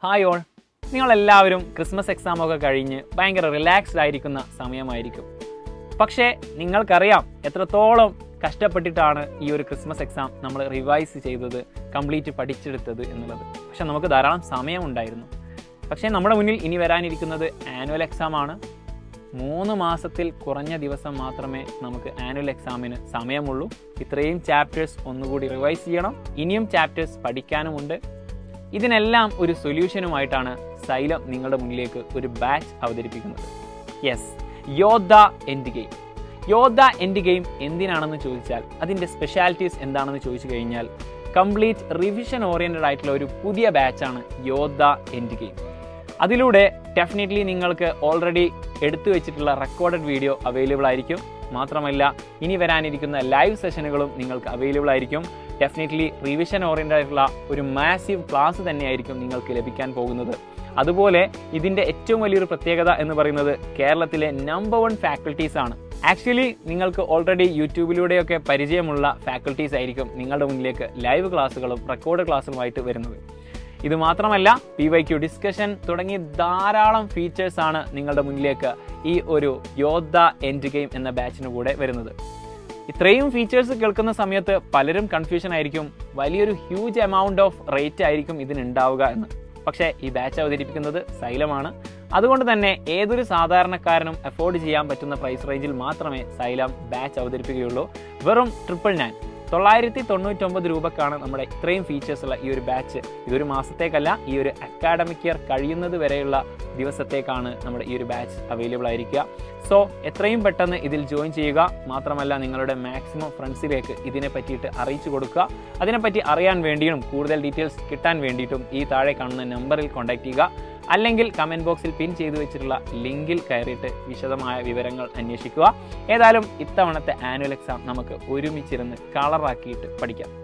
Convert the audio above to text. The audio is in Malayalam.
ഹായ് ഓൾ, നിങ്ങളെല്ലാവരും ക്രിസ്മസ് എക്സാമൊക്കെ കഴിഞ്ഞ് ഭയങ്കര റിലാക്സ്ഡ് ആയിരിക്കുന്ന സമയമായിരിക്കും. പക്ഷേ നിങ്ങൾക്കറിയാം എത്രത്തോളം കഷ്ടപ്പെട്ടിട്ടാണ് ഈ ഒരു ക്രിസ്മസ് എക്സാം നമ്മൾ റിവൈസ് ചെയ്തത്, കംപ്ലീറ്റ് പഠിച്ചെടുത്തത് എന്നുള്ളത്. പക്ഷെ നമുക്ക് ധാരാളം സമയമുണ്ടായിരുന്നു. പക്ഷേ നമ്മുടെ മുന്നിൽ ഇനി വരാനിരിക്കുന്നത് ആനുവൽ എക്സാം ആണ്. 3 മാസത്തിൽ കുറഞ്ഞ ദിവസം മാത്രമേ നമുക്ക് ആനുവൽ എക്സാമിന് സമയമുള്ളൂ. ഇത്രയും ചാപ്റ്റേഴ്സ് ഒന്നുകൂടി റിവൈസ് ചെയ്യണം. ഇനിയും ചാപ്റ്റേഴ്സ് പഠിക്കാനുമുണ്ട്. ഇതിനെല്ലാം ഒരു സൊല്യൂഷനുമായിട്ടാണ് സൈലം നിങ്ങളുടെ മുന്നിലേക്ക് ഒരു ബാച്ച് അവതരിപ്പിക്കുന്നത്. Yes, Yodha end game. Yodha end game എന്തിനാണെന്ന് ചോദിച്ചാൽ, അതിൻ്റെ സ്പെഷ്യാലിറ്റീസ് എന്താണെന്ന് ചോദിച്ചു കഴിഞ്ഞാൽ, കംപ്ലീറ്റ് റിവിഷൻ ഓറിയൻറ്റഡ് ആയിട്ടുള്ള ഒരു പുതിയ ബാച്ചാണ് യോദ്ധ എൻഡ് ഗെയിം. അതിലൂടെ ഡെഫിനറ്റ്ലി നിങ്ങൾക്ക് ഓൾറെഡി എടുത്തു വെച്ചിട്ടുള്ള റെക്കോർഡഡ് വീഡിയോ അവൈലബിൾ ആയിരിക്കും. മാത്രമല്ല, ഇനി വരാനിരിക്കുന്ന ലൈവ് സെഷനുകളും നിങ്ങൾക്ക് അവൈലബിൾ ആയിരിക്കും. ഡെഫിനറ്റ്ലി റിവിഷൻ ഓറിയൻറ്റഡ് ആയിട്ടുള്ള ഒരു മാസീവ് ക്ലാസ് തന്നെയായിരിക്കും നിങ്ങൾക്ക് ലഭിക്കാൻ പോകുന്നത്. അതുപോലെ ഇതിൻ്റെ ഏറ്റവും വലിയൊരു പ്രത്യേകത എന്ന് പറയുന്നത് കേരളത്തിലെ നമ്പർ 1 ഫാക്കൽറ്റീസ് ആണ്. ആക്ച്വലി നിങ്ങൾക്ക് ഓൾറെഡി യൂട്യൂബിലൂടെയൊക്കെ പരിചയമുള്ള ഫാക്കൽറ്റീസ് ആയിരിക്കും നിങ്ങളുടെ മുന്നിലേക്ക് ലൈവ് ക്ലാസ്സുകളും റെക്കോർഡ് ക്ലാസ്സുകളുമായിട്ട് വരുന്നത്. ഇത് മാത്രമല്ല, PYQ ഡിസ്കഷൻ തുടങ്ങി ധാരാളം ഫീച്ചേഴ്സാണ് നിങ്ങളുടെ മുന്നിലേക്ക് ഈ ഒരു യോദ്ധ എൻഡ് ഗെയിം എന്ന ബാച്ചിന് കൂടെ വരുന്നത്. ഇത്രയും ഫീച്ചേഴ്സ് കേൾക്കുന്ന സമയത്ത് പലരും കൺഫ്യൂഷൻ ആയിരിക്കും, വലിയൊരു ഹ്യൂജ് എമൗണ്ട് ഓഫ് റേറ്റ് ആയിരിക്കും ഇതിനുണ്ടാവുക എന്ന്. പക്ഷേ ഈ ബാച്ച് അവതരിപ്പിക്കുന്നത് സൈലമാണ്. അതുകൊണ്ട് തന്നെ ഏതൊരു സാധാരണക്കാരനും അഫോർഡ് ചെയ്യാൻ പറ്റുന്ന പ്രൈസ് റേഞ്ചിൽ മാത്രമേ സൈലം ബാച്ച് അവതരിപ്പിക്കുകയുള്ളൂ. വെറും 999 രൂപക്കാണ് നമ്മുടെ ഇത്രയും ഫീച്ചേഴ്സുള്ള ഈ ഒരു ബാച്ച്. ഇതൊരു മാസത്തേക്കല്ല, ഈ ഒരു അക്കാഡമിക് ഇയർ കഴിയുന്നത് വരെയുള്ള ദിവസത്തേക്കാണ് നമ്മുടെ ഈ ഒരു ബാച്ച് അവൈലബിൾ ആയിരിക്കുക. സോ എത്രയും പെട്ടെന്ന് ഇതിൽ ജോയിൻ ചെയ്യുക. മാത്രമല്ല, നിങ്ങളുടെ മാക്സിമം ഫ്രണ്ട്സിലേക്ക് ഇതിനെ പറ്റിയിട്ട് അറിയിച്ചു കൊടുക്കുക. അതിനെപ്പറ്റി അറിയാൻ വേണ്ടിയും കൂടുതൽ ഡീറ്റെയിൽസ് കിട്ടാൻ വേണ്ടിയിട്ടും ഈ താഴെ കാണുന്ന നമ്പറിൽ കോൺടാക്ട് ചെയ്യുക. അല്ലെങ്കിൽ കമൻറ്റ് ബോക്സിൽ പിൻ ചെയ്തു വെച്ചിട്ടുള്ള ലിങ്കിൽ കയറിയിട്ട് വിശദമായ വിവരങ്ങൾ അന്വേഷിക്കുക. ഏതായാലും ഇത്തവണത്തെ ആനുവൽ എക്സാം നമുക്ക് ഒരുമിച്ചിരുന്ന് കളറാക്കിയിട്ട് പഠിക്കാം.